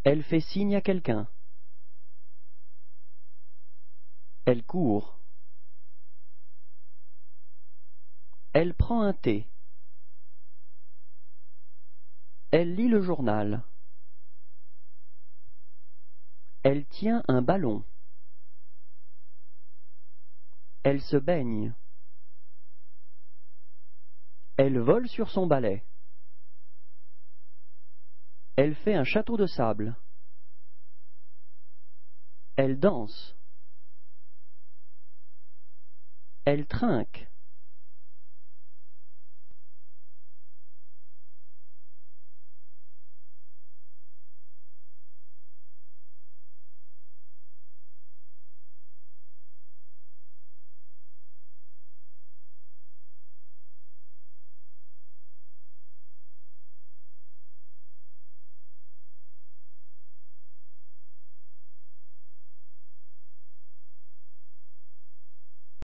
Elle fait signe à quelqu'un. Elle court. Elle prend un thé. Elle lit le journal. Elle tient un ballon. Elle se baigne. Elle vole sur son balai. Elle fait un château de sable. Elle danse. Elle trinque.